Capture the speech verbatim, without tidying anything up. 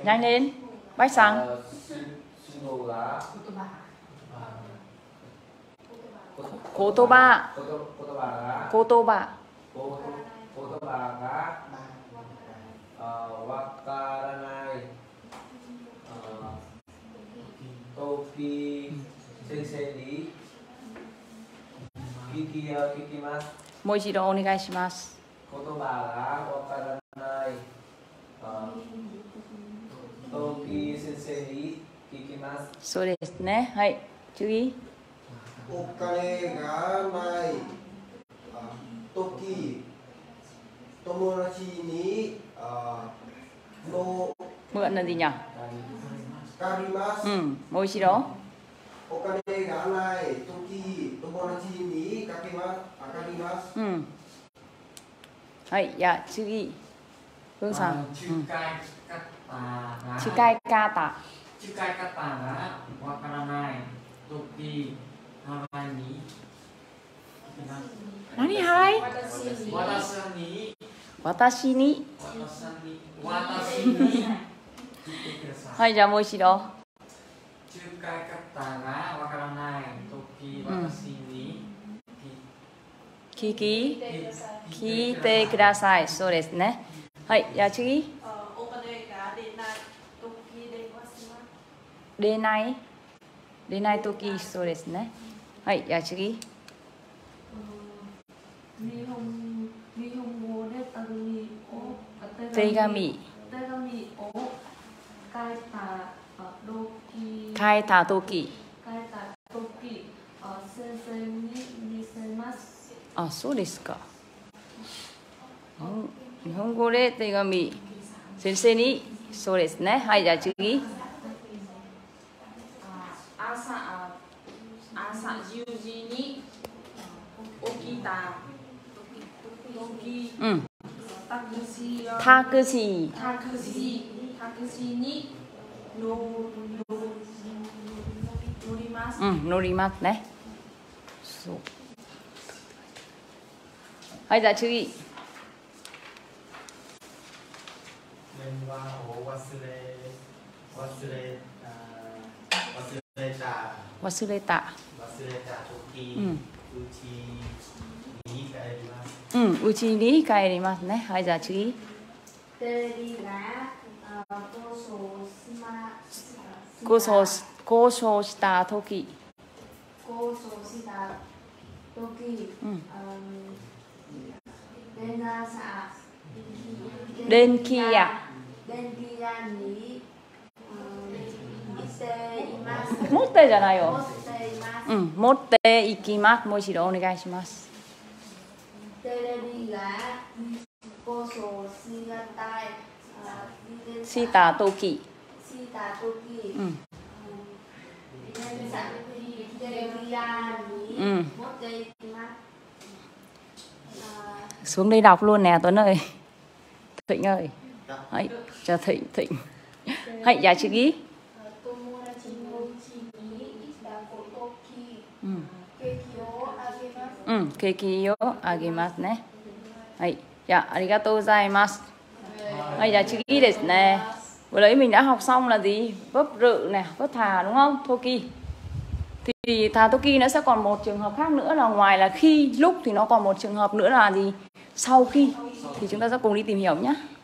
Nhanh lên. Bách Sang. Kotoba. Kotoba. Kotoba ga wakaranai. Toki sensei ni kiki kikimasu. もう一度お願いします。 言葉がわからない。トキ先生に聞きます。 そうですね。はい。次。 お金がない時、友達にの mượn là gì nhỉ? 借ります。 Ừ, もう一度。 お金がない時、友達にかけます。借ります。 Ừ. はい、じゃあ次。Phươngさん。 仲介方が。 仲介方。 仲介方がわからない時、払いに。 何払い？ 私に。 私に。 私に。 はい、じゃあもう一度。 仲介方がわからない時、私に。 聞き聞いてください。そうですね。はい、じゃあ次。出ない出ないとき、そうですね。はい、じゃあ次。手紙書いたとき。あ、そうですか。日本語で手紙先生に、そうですね。はい、じゃあ次。 朝、朝じゅうじに起きた時、 うん。 タクシータクシー。 タクシー、タクシーに乗ります。 うん、乗りますね。そう。はい、じゃあ次。 電話を忘れ、忘れ、忘れた。 忘れた。 忘れた時、 うん。 うちに帰ります。 うん、うちに帰りますね。はい、じゃあ次。 テレビが交渉しま交渉交渉した時。 交渉した時、 うん。 電話さ電気屋。 電気屋に行っています。 持ってじゃないよ。 持っています。 うん、持って行きます。もう一度お願いします。 テレビが交渉したい。 した時。 した時。 うん。 テレビ屋に持って行きます。 Xuống đây đọc luôn nè Tuấn ơi. Thịnh ơi. Hãy cho Thịnh Thịnh. Hãy dạ chữ ý. Ừ. Ừ, keki yo agemasu ne. Hãy dạ arigatou gozaimasu. Hãy dạ chữ ý desu ne. Vừa nãy mình đã học xong là gì? Vấp rự nè, vấp thà đúng không? Toki. Thì thà toki nó sẽ còn một trường hợp khác nữa là ngoài là khi lúc thì nó còn một trường hợp nữa là gì? Sau khi thì chúng ta sẽ cùng đi tìm hiểu nhé.